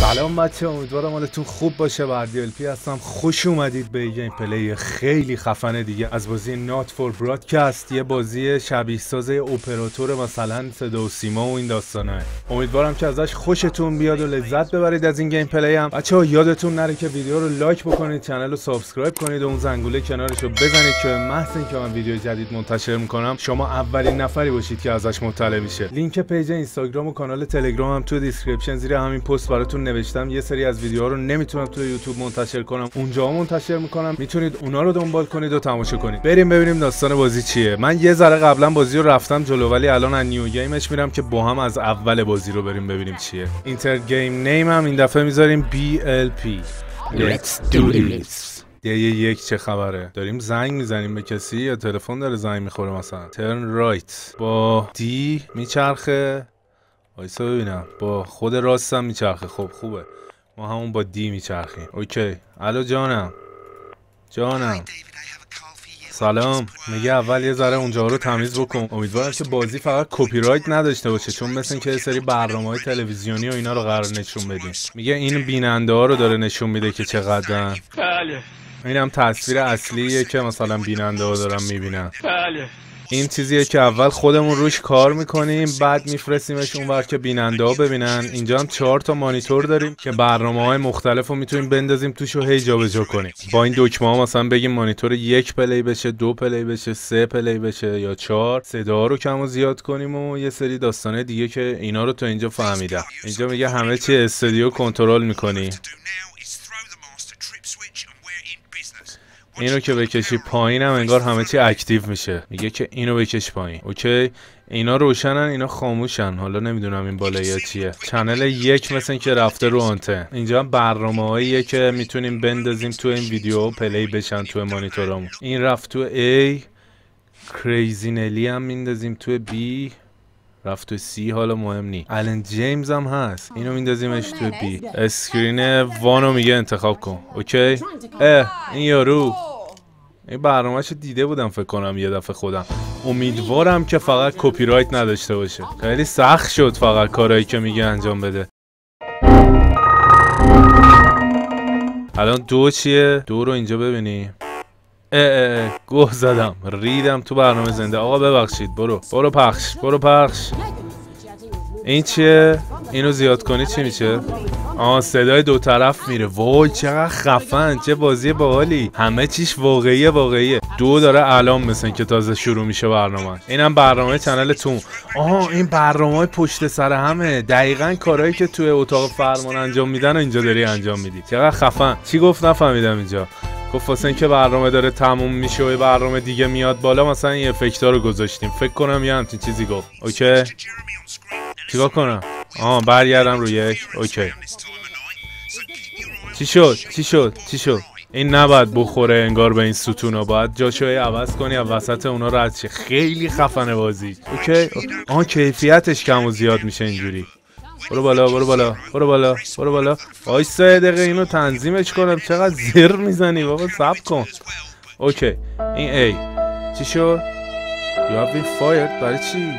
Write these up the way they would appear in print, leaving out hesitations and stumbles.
سلام بچه، امیدوارم حالتون خوب باشه. بردی هستم. خوش اومدید به گیم پلی خیلی خفنه دیگه از بازی نات فور برادکست، یه بازی شبیه ساز اپراتور مثلا صدا و سیما و این داستانه. امیدوارم که ازش خوشتون بیاد و لذت ببرید از این گیم پلی. هم بچه‌ها یادتون نره که ویدیو رو لایک بکنید، کانال رو سابسکرایب کنید و اون زنگوله کنارش رو بزنید که محض اینکه من ویدیو جدید منتشر میکنم شما اولین نفری باشید که ازش مطلع میشه. لینک پیج اینستاگرام و کانال تلگرام هم تو دیسکریپشن زیر همین پست براتون نوشتم. یه سری از ویدیوها رو نمیتونم تو یوتیوب منتشر کنم، اونجا منتشر میکنم، میتونید اونا رو دنبال کنید و تماشا کنید. بریم ببینیم داستان بازی چیه. من یه ذره قبلا بازی رو رفتم جلو، ولی الان از نیو گیمش میرم که با هم از اول بازی رو بریم ببینیم چیه. اینتر گیم نیم هم این دفعه میذاریم BLP. Let's do this. یک چه خبره؟ داریم زنگ میزنیم به کسی یا تلفن داره زنگ میخوره؟ مثلا ترن رایت با دی میچرخه، وایسا ببینم با خود راستم میچرخه. خب خوبه، ما همون با دی میچرخیم. اوکی. الو جانم. سلام. میگه اول یه ذره اونجا رو تمیز بکن. امیدوارم که بازی فقط کپی رایت نداشته باشه، چون مثل اینکه یه سری برنامه‌های تلویزیونی و اینا رو قرار نشون بدیم. میگه این بیننده ها رو داره نشون میده که چقدرن. بله. اینم تصویر اصلیه که مثلا بیننده ها دارن میبینن. بله. این چیزیه که اول خودمون روش کار میکنیم، بعد میفرستیمش اونور که بیننده ها ببینن. اینجا هم 4 تا مانیتور داریم که برنامه‌های مختلف رو میتونیم بندازیم توش و هی جابجا کنیم. با این دکمه ها مثلا بگیم مانیتور 1 پلی بشه، 2 پلی بشه، 3 پلی بشه یا 4. صدا رو کم و زیاد کنیم و یه سری داستانه دیگه که اینا رو تا اینجا فهمیدم. اینجا میگه همه چی استودیو کنترل میکنی. اینو که بکشی پایین هم انگار همه چی اکتیو میشه. میگه که اینو بکش پایین. اوکی. اینا روشنن، اینا خاموشن. حالا نمیدونم این بالایی چیه. چنل 1 مثل این که رفته رو آنتن. اینجا هم برنامه‌هاییه که میتونیم بندازیم تو این ویدیو و پلی بشن تو مانیتورامون. این رفت تو A. کریزی نلی هم میندازیم تو B. رفت تو C. حالا مهم نی. آلن جیمز هم هست، اینو میندازیمش تو B. اسکرین وانو میگه انتخاب کن. اوکی. این یارو این برنامه‌شو دیده بودم فکر کنم یه دفعه خودم. امیدوارم که فقط کپی رایت نداشته باشه. خیلی سخت شد فقط کارهایی که میگه انجام بده. الان 2 چیه؟ 2 رو اینجا ببینی. گوه زدم، ریدم تو برنامه زنده. آقا ببخشید. برو پخش. این چیه؟ اینو زیاد کنی چی میشه؟ صدای دو طرف میره. وای چقدر خفن، چه بازی باحالی. همه چیش واقعیه. 2 داره الان مثل که تازه شروع میشه برنامه. اینم برنامه چنل تون. این برنامه‌های پشت سر همه. دقیقاً کارهایی که توی اتاق فرمان انجام میدن و اینجا داری انجام میدی. چقدر خفن. چی گفت نفهمیدم اینجا. گفت واسه اینکه برنامه داره تموم میشه و برنامه دیگه میاد بالا مثلا این افکت‌ها رو گذاشتیم. فکر کنم یه همچین چیزی گفت. اوکی. چیکار کنم؟ برگردم روی 1. اوکی. چی شد؟ این نباید بخوره انگار به این ستونا، باید جاشو عوض کنی و وسط اونا رد شه. خیلی خفنه بازی. اوکی. کیفیتش کم و زیاد میشه اینجوری. برو بالا. وای 3 دقیقه اینو تنظیمش کنم. چقدر زر میزنی بابا، صبر کن. اوکی. این A چی شد؟ You have been fired. برای چی؟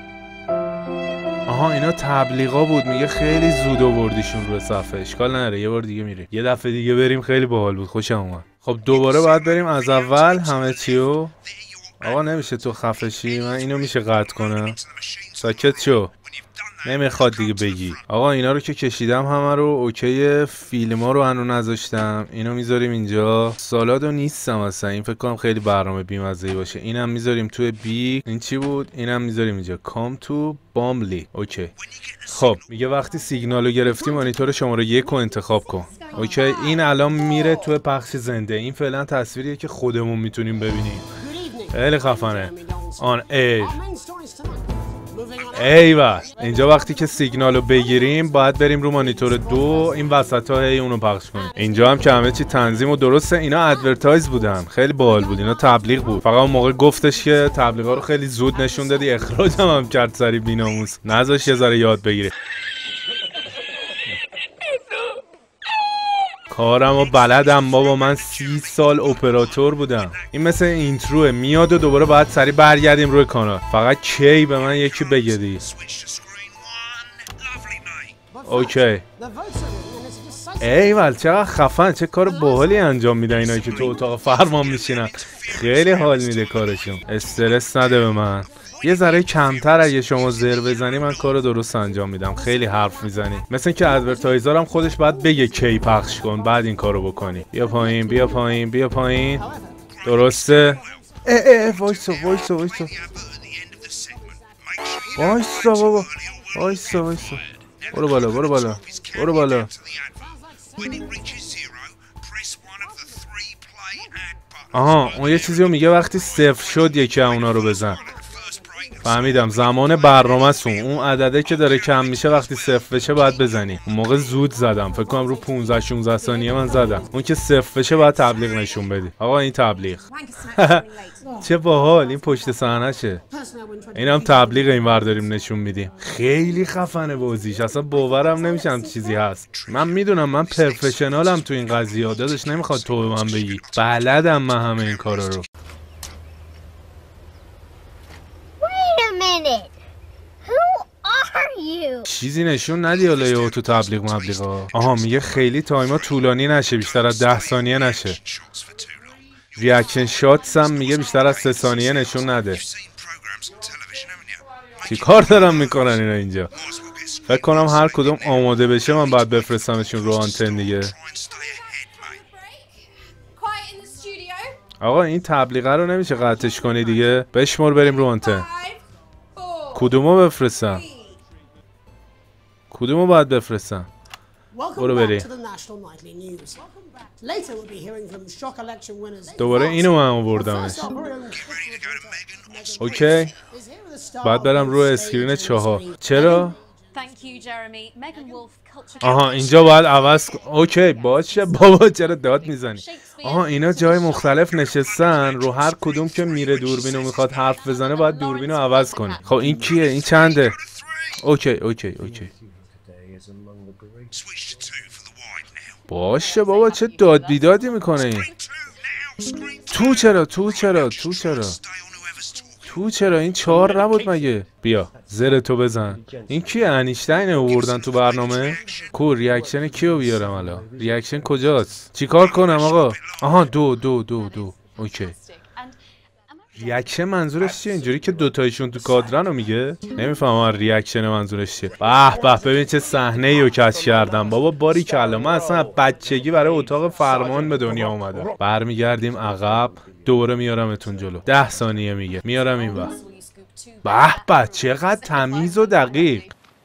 اینا تبلیغا بود. میگه خیلی زود آوردیشون رو صفحه. اشکال نداره، یه بار دیگه میره. یه دفعه دیگه بریم. خیلی باحال بود، خوشم اومد. خب دوباره باید بریم از اول همه چیو. آقا نمیشه تو خفه شی؟ من اینو میشه قطع کنم؟ ساکت شو. نمیخواد دیگه بگی. آقا اینا رو که کشیدم همه رو. اوکی. فیلما رو هنوز نذاشتم. اینو میذاریم اینجا. سالادو نیستم اصلا. این فکر کنم خیلی برنامه بی‌مزه‌ای باشه. اینم میذاریم توی بی. این چی بود؟ اینم میذاریم اینجا. کام تو باملی. اوکی. خب میگه وقتی سیگنالو گرفتی مانیتور شماره 1 رو انتخاب کن. اوکی. این الان میره توی پخش زنده. این فعلا تصویریه که خودمون میتونیم ببینیم. خیلی خفنه. آن ایر. ایوه. اینجا وقتی که سیگنالو بگیریم باید بریم رو مانیتور 2. این وسط ها اونو پخش کنیم. اینجا هم که همه چی تنظیم و درسته. اینا ادورتایز بودن، خیلی باحال بود. اینا تبلیغ بود. فقط اون موقع گفتش که تبلیغا رو خیلی زود نشون دادی، اخراجم هم کرد سری بی‌ناموس. نذاش یه ذره یاد بگیره. کارمو بلدم بابا، من 30 سال اپراتور بودم. این مثل اینتروه میاد و دوباره باید سری برگردیم روی کانال. فقط کی به من یکی بگه دی. اوکی. ایول چقدر خفن، چه کار باحالی انجام میدن اینایی که تو اتاق فرمان میشینن. خیلی حال میده کارشون. استرس نده به من. یه ذره کمتر اگه شما زر بزنی من کارو درست انجام میدم. خیلی حرف میزنی، مثل که ادورتایزر هم خودش باید بگه کی پخش کن بعد این کارو بکنی. بیا پایین بیا پایین بیا پایین. درسته؟ وایسا وایسا وایسا وایسا بابا، وایسا وایسا. برو بالا برو بالا برو بالا. آها اون یه چیزی رو میگه وقتی صفر شد یکی اونا رو بزن. فهمیدم، زمان برنامه سون اون عدده که داره کم میشه وقتی صفر بشه باید بزنی. اون موقع زود زدم، فکر کنم رو 15 16 ثانیه من زدم. اون که صفر بشه باید تبلیغ نشون بدی. آقا این تبلیغ چه باحال، این پشت صحنه‌شه. اینم تبلیغ اینور داریم نشون میدیم. خیلی خفنه بازیش، اصلا باورم نمیشم چیزی هست. من میدونم من پرفشنالم تو این قضیه، داداش نمیخواد تو به من بگی، بلدم من همه این کارا رو. چیزی نشون ندی حالا یهو تو تبلیغ مبلیغا. آها میگه خیلی تایما طولانی نشه، بیشتر از 10 ثانیه نشه. ریاکشن شاتس هم میگه بیشتر از 3 ثانیه نشون نده. چی کار دارم میکنن اینا اینجا؟ فکر کنم هر کدوم آماده بشه من باید بفرستمشون رو آنتن دیگه. آقا این تبلیغه رو نمیشه قطعش کنی دیگه؟ بشمر بریم رو آنتن. کدومو بفرستم؟ کدومو باید بفرستم؟ برو بری. دوباره اینو من آوردمش. اوکی باید برم روی اسکرین 4. چرا؟ آها اینجا باید عوض اوکی باشه بابا چرا داد میزنی؟ آها اینا جای مختلف نشستن، رو هر کدوم که میره دوربینو میخواد حرف بزنه باید دوربینو عوض کنی. خب این کیه؟ این چنده؟ اوکی اوکی اوکی باشه بابا چه داد بیدادی میکنه این. تو چرا تو چرا تو چرا تو چرا این 4 نبود مگه؟ بیا زر تو بزن. این کیه؟ انیشتین آوردن تو برنامه؟ کو ریاکشن کیو بیارم الان؟ ریاکشن کجاست؟ چیکار کنم آقا؟ آها دو اوکی. ریاکشن منظورش چیه؟ اینجوری که دوتایشون تو کادرن رو میگه؟ نمیفهمم ریاکشن منظورش چیه. به به ببین چه صحنه ای رو کش کردم بابا، باری کلا من اصلا بچگی برای اتاق فرمان به دنیا اومدم. برمیگردیم عقب، دوباره میارمتون جلو. 10 ثانیه میگه میارم این وقت. به به چقدر تمیز و دقیق.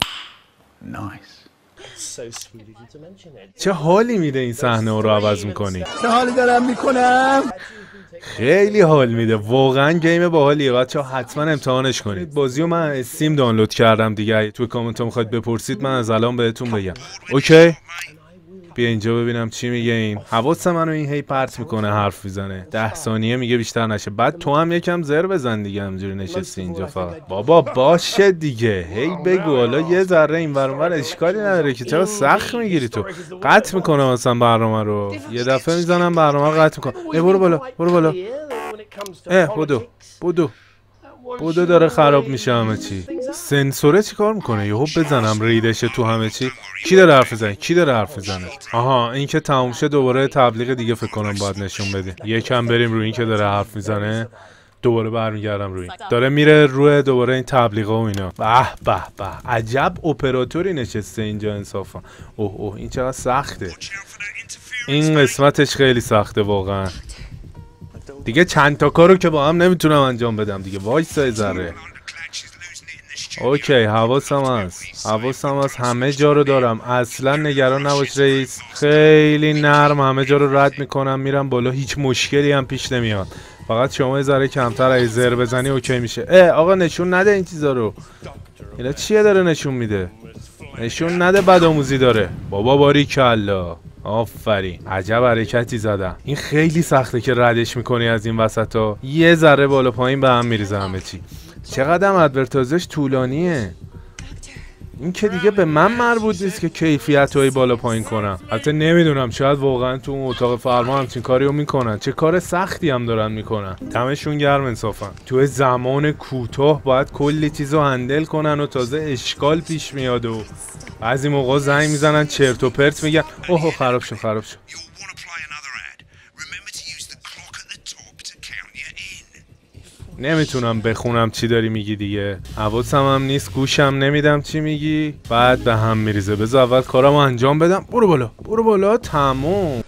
چه حالی میده این صحنه رو عوض میکنی. چه حالی دارم میکنم. خیلی حال میده واقعا، گیم باحالیه بچه‌ها، حتما امتحانش کنید. بازیو من استیم دانلود کردم دیگه، توی کامنت ها میخواید بپرسید من از الان بهتون بگم. اوکی بیا اینجا ببینم چی میگه این. حواس منو این هی پرت میکنه حرف میزنه. 10 ثانیه میگه بیشتر نشه. بعد تو هم یکم زر بزن دیگه، همجوری نشستی اینجا فقط. بابا باشه دیگه هی بگو، حالا یه ذره این ور اون ور اشکالی نداره که، چرا سخت میگیری تو؟ قطع میکنم مثلا برنامه رو یه دفعه میزنم برنامه رو قطع میکنم. برو بالا برو بالا. بدو داره خراب میشه همه چی. سنسوره چی کار میکنه؟ یهو بزنم ریدش تو همه چی. کی داره حرف میزنه؟ کی داره حرف میزنه؟ آها این که تموم شه دوباره تبلیغ دیگه فکر کنم باید نشون بدیم. یکم بریم روی این که داره حرف میزنه، دوباره برمیگردم روی داره میره روی دوباره این تبلیغا و اینا. به عجب اپراتوری نشسته اینجا انصافا. اوه این چقدر سخته. این قسمتش خیلی سخته واقعا. دیگه چند تا کارو که با هم نمیتونم انجام بدم دیگه. وایسا ذره. اوکی حواسم هست همه جا رو دارم، اصلا نگران نباش رئیس. خیلی نرم همه جا رو رد میکنم میرم بالا، هیچ مشکلی هم پیش نمیاد. فقط شما یه ذره کمتر اگه زر بزنی اوکی میشه. آقا نشون نده این چیزا رو. اینا چیه داره نشون میده؟ نشون نده بدآموزی داره. بابا باریکلا آفرین، عجب حرکتی زدم. این خیلی سخته که ردش میکنی از این وسطا، یه ذره بالا پایین به هم میریزه همه چی. چقدر ادورتایزش طولانیه. این که دیگه به من مربوط نیست که کیفیت رو بالا پایین کنم. البته نمیدونم شاید واقعا تو اون اتاق فرمان همچین کاریو میکنن. چه کار سختی هم دارن میکنن. دمشون گرم انصافا. تو زمان کوتاه باید کلی چیزو هندل کنن و تازه اشکال پیش میاد و بعضی موقع زنگ میزنن چرت و پرت میگن اوه خراب شد. نمیتونم بخونم چی داری میگی دیگه. حواسم هم نیست، گوشم نمیدم چی میگی. بعد به هم میریزه. بذار اول کارمو انجام بدم. برو بالا تموم.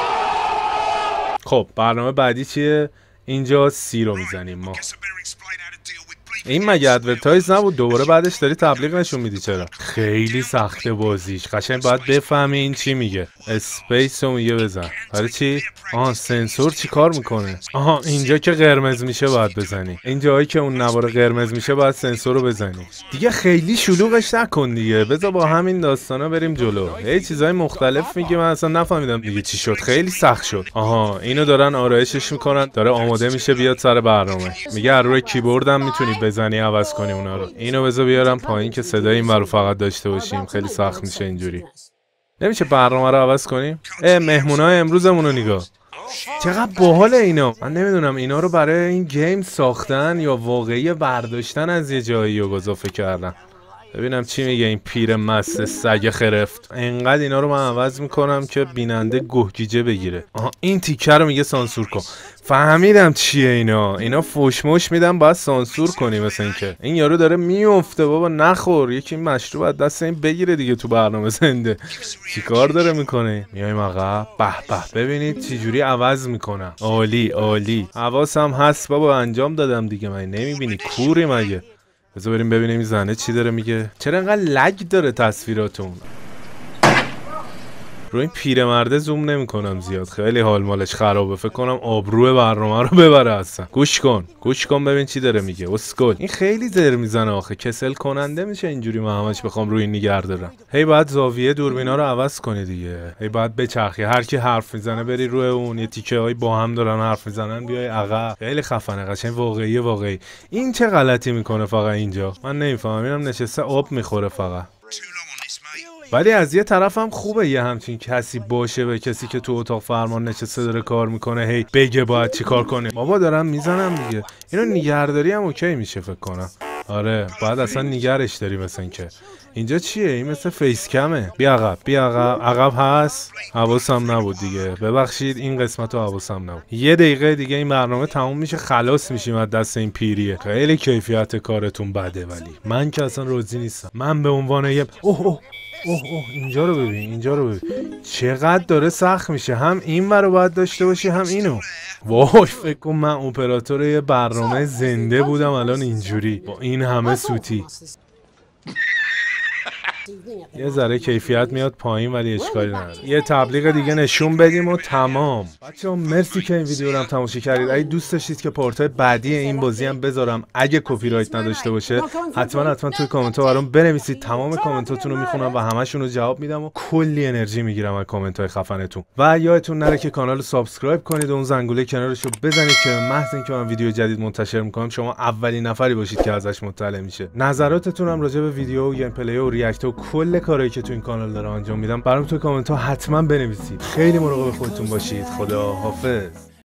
خب برنامه بعدی چیه؟ اینجا سی رو میزنیم ما. این مگه ادورتایز نبود؟ دوباره بعدش داری تبلیغ نشون میدی چرا؟ خیلی سخته بازیش. قشنگ باید بفهمی این چی میگه. اسپیس رو میگه بزن. برای چی؟ آها سنسور چی کار میکنه؟ آها اینجا که قرمز میشه باید بزنی. این جایی که اون نوار قرمز میشه باید سنسور رو بزنی. دیگه خیلی شلوغش نکن دیگه. بذار با همین داستانا بریم جلو. هی چیزای مختلف میگه من اصلا نفهمیدم دیگه چی شد. خیلی سخت شد. آها اینو دارن آرایشش میکنن. داره آماده میشه بیاد سر برنامه. میگه از روی کیبوردم میتونی بزنی عوض کنی اونا رو. اینو بذار بیارم پایین که صدای این رو فقط داشته باشیم. خیلی سخت میشه اینجوری. نمیشه برنامه رو عوض کنیم؟ مهمونای امروزمون رو نگاه. چقدر باحال اینا. من نمیدونم اینا رو برای این گیم ساختن یا واقعی برداشتن از یه جایی و اضافه کردن. ببینم چی میگه این پیر مست سگ خرفت. انقدر اینا رو من عوض میکنم که بیننده گوگیجه بگیره. آها این تیکه رو میگه سانسور کن. فهمیدم چیه اینا فوشموش میدن باید سانسور کنی. مثلا اینکه این یارو داره میفته بابا نخور. یکی مشروب از دست این بگیره دیگه تو برنامه زنده. چیکار داره میکنه؟ میایم عقب. به ببینید چه جوری عوض میکنم. عالی حواسم هست بابا انجام دادم دیگه. من نمیبینی کوری مگه؟ بذار بریم ببینیم این زنه چی داره میگه. چرا انقدر لگ داره تصویراتون؟ رو این پیرمرده زوم نمی کنم زیاد. خیلی حال مالش خرابه. فکر کنم آبروی برنامه رو ببره اصلا. گوش کن ببین چی داره میگه. اسکل این خیلی زر میزنه آخه. کسل کننده میشه اینجوری من همش بخوام روی این نگه دارم. هی باید زاویه دوربینا رو عوض کنی دیگه. هی باید بچرخی. هر کی حرف میزنه بری روی اون. یه تیکه های با هم دارن حرف میزنن بیای عقب. خیلی خفنه. قشنگ واقعی. این چه غلطی میکنه فقط اینجا؟ من نمیفهمم. اینم نشسته آب میخوره فقط. ولی از یه طرف هم خوبه یه همچین کسی باشه به کسی که تو اتاق فرمان نشسته داره کار میکنه هی بگه باید چی کار کنه. بابا دارم میزنم دیگه. اینو نگهداری هم اوکی میشه فکر کنم. آره باید اصلا نگرش داری. مثلا که اینجا چیه؟ این مثل فیس کمه. بیا عقب هست. حواسم نبود دیگه. ببخشید این قسمت رو حواسم نبود. یه دقیقه دیگه این برنامه تموم میشه. خلاص میشیم از دست این پیریه. خیلی کیفیت کارتون بده ولی من که اصلا راضی نیستم. من به عنوان یه اوه اینجا رو ببین چقدر داره سخت میشه. هم این رو باید داشته باشی هم اینو. وای فکر کن من اپراتور یه برنامه زنده بودم الان اینجوری با این همه سوتی. یه ذره کیفیت میاد پایین ولی اشکالی نداره. یه تبلیغ دیگه نشون بدیم و تمام. بچه‌ها مرسی که این ویدیو رو هم تماشا کردید. اگه دوست داشتید که پارت‌های بعدی این بازی هم بذارم اگه کپی رایت نداشته باشه حتما توی کامنت‌ها برام بنویسید. تمام کامنتاتون رو میخونم و همشون رو جواب میدم و کلی انرژی میگیرم از کامنت‌های خفنتون. و یادتون نره که کانال رو سابسکرایب کنید و اون زنگوله کنارش رو بزنید که محض اینکه من ویدیو جدید منتشر می‌کنم شما اولین نفری باشید که ازش مطلع میشه. نظراتتون هم راجع به ویدیو و گیم پلی و ریاکت و کل کارهایی که تو این کانال دارم انجام میدم برام تو کامنت ها حتما بنویسید. خیلی مراقب خودتون باشید. خدا حافظ.